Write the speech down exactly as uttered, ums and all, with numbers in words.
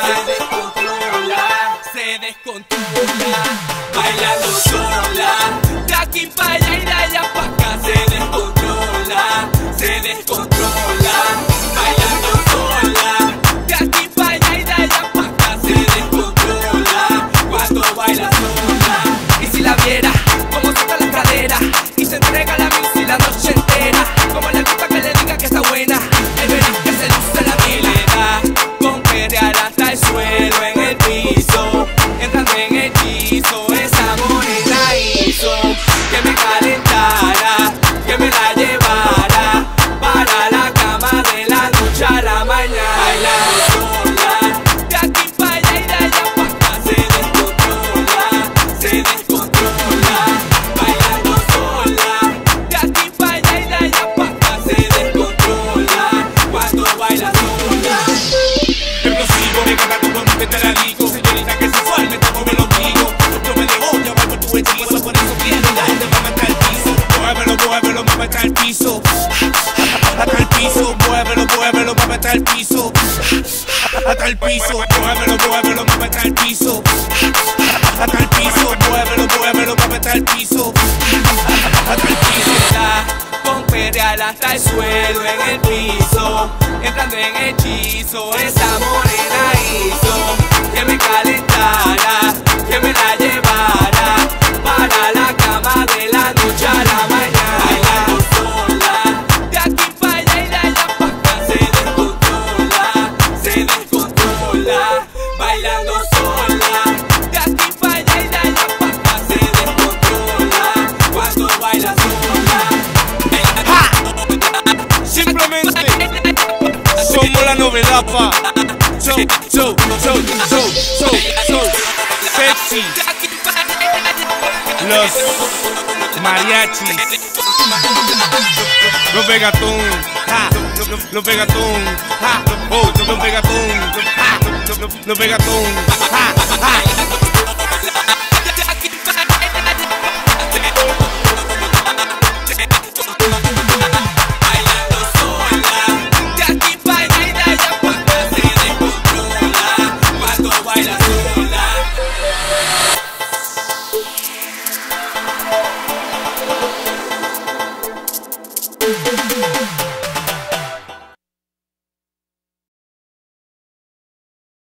descontrola, se descontrola, bailando sola, de aquí para allá y de allá para acá. Se descontrola, se descontrola, bailando sola, de aquí para allá y de allá para acá. Se descontrola cuando baila sola. Y si la viera, como saca la cadera y se entrega la misa y la noche entera, como le gusta que le diga que está buena, el verás que se luce la milena, con perrear hasta el suelo en el piso, entrando en hechizo. Esa morena hizo que me calentara, que me la llevara para la cama de la noche a la mañana. Bailando sola, de aquí para allá y de allá para acá. Se descontrola, se descontrola, bailando sola, de aquí para allá y de allá para acá. Se descontrola cuando baila sola. Explosivo, me encanta tu cuerpo que te la digo. Señorita que sensual, me toco el ombligo. Yo me dejo llevar por tu hechizo, por eso quiero darte, mamá, hasta el piso. Muévelo, muévelo, mamá, hasta el piso. Hasta el piso, muévelo, muévelo, mamá, hasta el piso. Hasta el piso, muévelo, muévelo, mamá, hasta el piso. Hasta el piso, muévelo, muévelo, mamá, hasta el piso. Hasta el piso. Con perrear hasta el suelo en el piso, entrando en hechizo. Esa morena hizo que me calentara, que me la llevara para la cama de la noche a la mañana. Bailando sola, de aquí para allá y de allá para acá. Se descontrola, se descontrola, bailando sola, de aquí para allá y de allá para acá. Se descontrola cuando baila sola. Simplemente somos la novedad, pa. So, so, so, so, so, so sexy. Los mariachis, los pegatón, ja, los, los pegatón, ja, oh, los pegatón, ja, los, los pegatón, ja.